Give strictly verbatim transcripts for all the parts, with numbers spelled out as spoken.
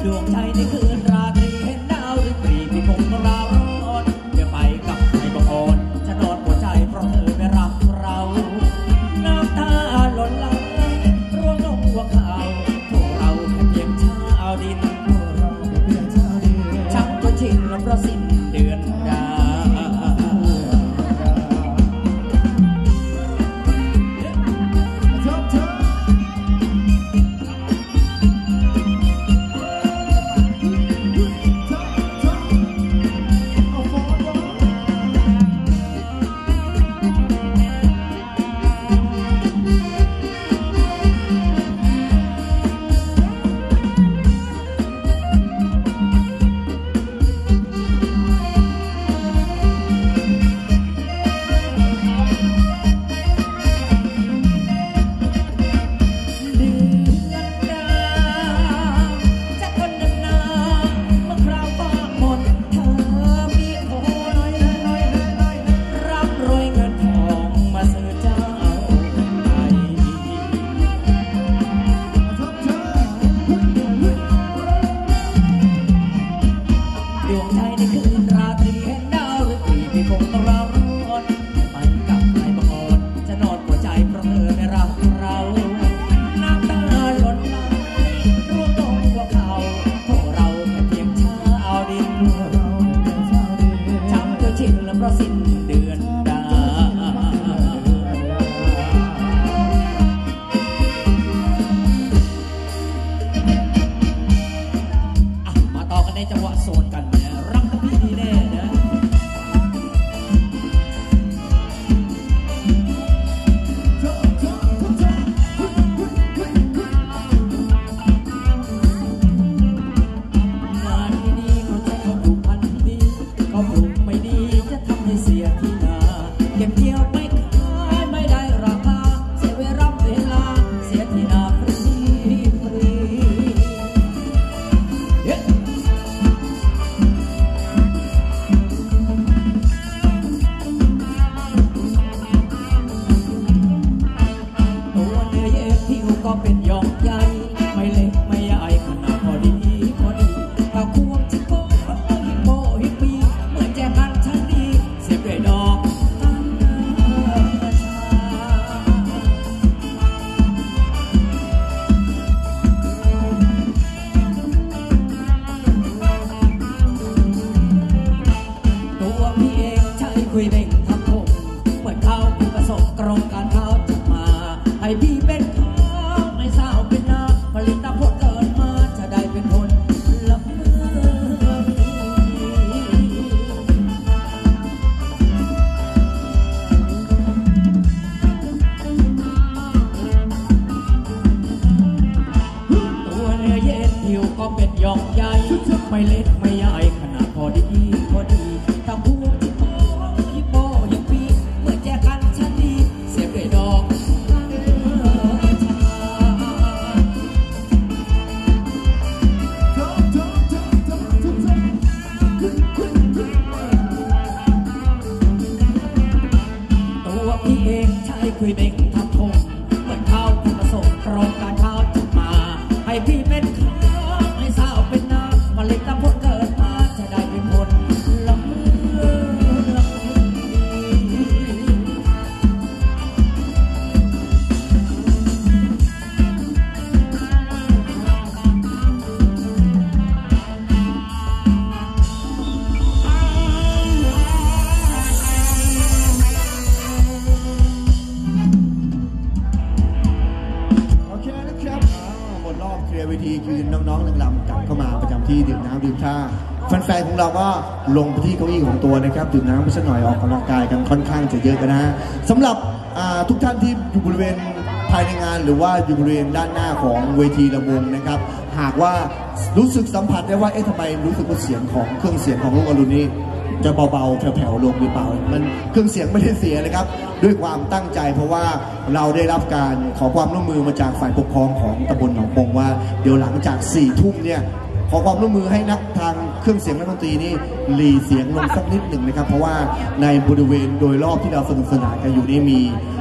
ดวงใจในคืนราตรีเห็นดาวหรือปรีพี่คงราวร้อนเมื่อไปกับใครบางคนจะนอนหัวใจเพราะเธอไม่รักเราน้ำตาหล่นไหลร่วงลงหัวเข่าพวกเราแค่เพียงชาวดินพวกเราแค่เพียงชาวดินช่างก็ชินแล้วเพราะสิ้นเดือนดาวแฟนๆของเราก็ลงไปที่เก้าอี้ของตัวนะครับดื่มน้ำไปสักหน่อยออกกำลังกายกันค่อนข้างจะเยอะกันนะฮะสำหรับทุกท่านที่อยู่บริเวณภายในงานหรือว่าอยู่บริเวณด้านหน้าของเวทีลำวงนะครับหากว่ารู้สึกสัมผัสได้ว่าเอ๊ะทำไมรู้สึกว่าเสียงของเครื่องเสียงของลูกอรุณนี่จะเบาๆแผ่วๆลงหรือเปล่ามันเครื่องเสียงไม่ได้เสียเลยครับด้วยความตั้งใจเพราะว่าเราได้รับการขอความร่วมมือมาจากฝ่ายปกครองของตำบลหนองปงว่าเดี๋ยวหลังจากสี่ทุ่มเนี่ย ขอความร่วมมือให้นักทางเครื่องเสียงนักดนตรีนี่หลีเสียงลงสักนิดหนึ่งนะครับเพราะว่าในบริเวณโดยรอบที่เราสนุกสนานกันอยู่นี่มี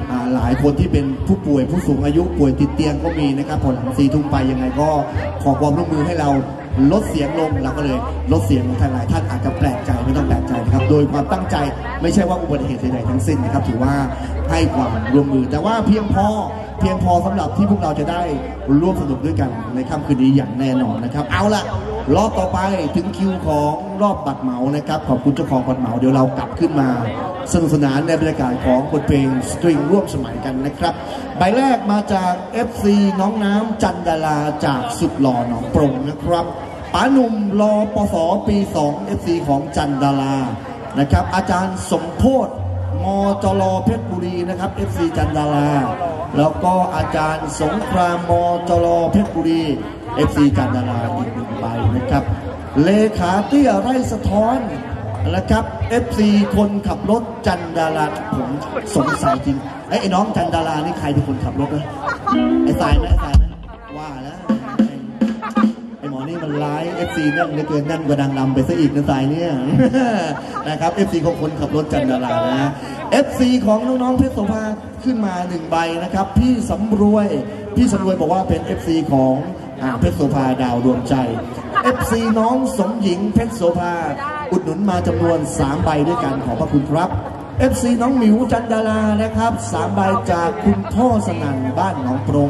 หลายคนที่เป็นผู้ป่วยผู้สูงอายุป่วยติดเตียงก็มีนะครับพอหลังสี่ทุ่มไปยังไงก็ขอความร่วมมือให้เราลดเสียงลงเราก็เลยลดเสียงท่านหลายท่านอาจจะแปลกใจไม่ต้องแปลกใจนะครับโดยความตั้งใจไม่ใช่ว่าอุบัติเหตุใดๆทั้งสิ้นนะครับถือว่าให้ความร่วมมือแต่ว่าเพียงพอเพียงพอสำหรับที่พวกเราจะได้ร่วมสนุกด้วยกันในค่ำคืนนี้อย่างแน่นอนนะครับเอาละรอบต่อไปถึงคิวของรอบบัตรเหมานะครับขอบคุณเจ้าของบัตรเหมาเดี๋ยวเรากลับขึ้นมาสนุกสนานในบรรยากาศของบทเพลงสตริงร่วมสมัยกันนะครับใบแรกมาจาก เอฟ ซี น้องน้ำจันดาราจากสุดหล่อหนองปรงนะครับป๋าหนุ่มรอปสปีสอง เอฟ ซี ของจันดารานะครับอาจารย์สมโพธิมจรเพชรบุรีนะครับ เอฟ ซี จันดาราแล้วก็อาจารย์สงครามมจรเพชรบุรี เอฟ ซี จันดาราอีกหนึ่งใบนะครับเลขาเตี้ยไร่สะท้อนนะครับ เอฟ ซี คนขับรถจันดาราผมสงสัยจริงไอ้น้องจันดารานี่ใครเป็นคนขับรถนะไอ้สายไหมไอ้สายไหมว่าแล้วไอ้หมอนี่มันร้าย เอฟ ซี นั่นเหลือเกินนั่นกว่าดังลำไปซะอีกนะสายเนี่ยนะครับ เอฟ ซี ของคนขับรถจันดารานะ เอฟ ซี ของน้องๆเพชรโสภาขึ้นมาหนึ่งใบนะครับพี่สำรวยพี่สำรวยบอกว่าเป็น เอฟ ซี ของเพชรโสภาดาวดวงใจ เอฟ ซี น้องสมหญิงเพชรโสภาอุดหนุนมาจำนวนสามใบด้วยกันขอบพระคุณครับ เอฟ ซี น้องหมิวจันดารานะครับสามใบจากคุณพ่อสนั่นบ้านหนองโปร่ง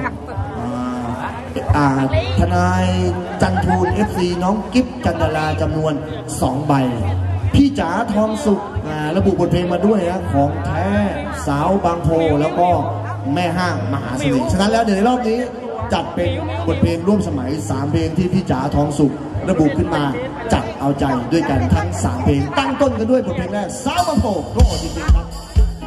ทนายจันทูล เอฟ ซี น้องกิฟจันดาราจำนวนสองใบพี่จ๋าทองสุขระบุบทเพลงมาด้วยนะของแท้สาวบางโพแล้วก็แม่ห้างมหาเสน่ห์ฉะนั้นแล้วเดี๋ยวในรอบนี้จัดเป็นบทเพลงร่วมสมัยสามเพลงที่พี่จ๋าทองสุขระบุขึ้นมาจัดเอาใจด้วยกันทั้งสามเพลงตั้งต้นกันด้วยบทเพลงแรกสาวบางโพก็อดจริงๆครับ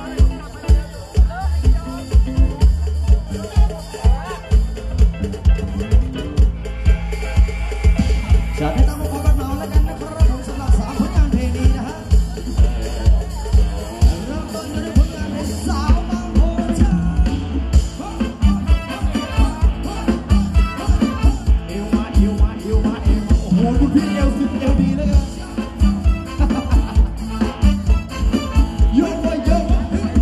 จะได้ต้องมาฟังกันหน่อยแล้วกันนะครับผมสำหรับสามผลงานเพลงนี้นะฮะเริ่มต้นด้วยผลงานเพลงสาวบางโพจ้าเอวมาเอวมาเอวมาเอวมาโอ้โหคุณพี่เอวสิบเอวดีเลยครับโยกไปโยก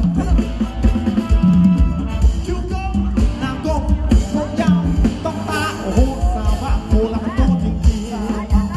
คิวกบนางกบผมยาวต้องตาโอ้โหสาวบางโพแล้วมันโตจริงๆ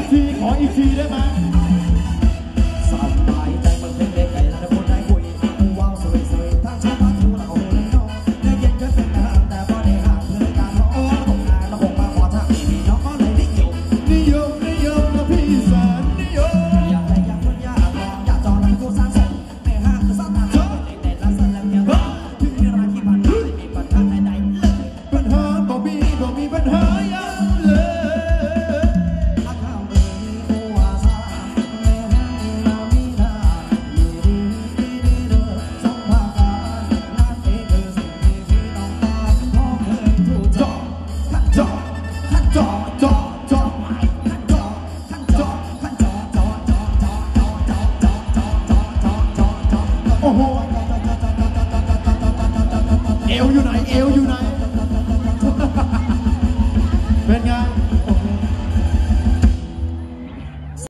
ทีขออีกทีได้ไหมสบายใจเมื่อเป็นเด็กไก่แล้วคนได้คุยกูว้าวสวยสวยทั้งชาวบ้านทูเราเลยน้องได้เย็นก็เป็นทางแต่พอได้ห่างเพื่อการน้องตกงานแล้วคงมาขอทางนี้น้องก็เลยนิยมนิยมนิยมนะพี่แสนนิยมอยากได้อยากคนอยากลองอยากจองแล้วกูสร้างสรรค์ไม่ห่างคือสร้างงานเด็กๆแล้วสลับเงี้ยถึงเวลาที่ผ่านไม่มีปัญหาใดๆเลยปัญหาบ่มีบ่มีปัญหายังเลยเอวอยู่ไหนเอวอยู่ไหนเป็นไง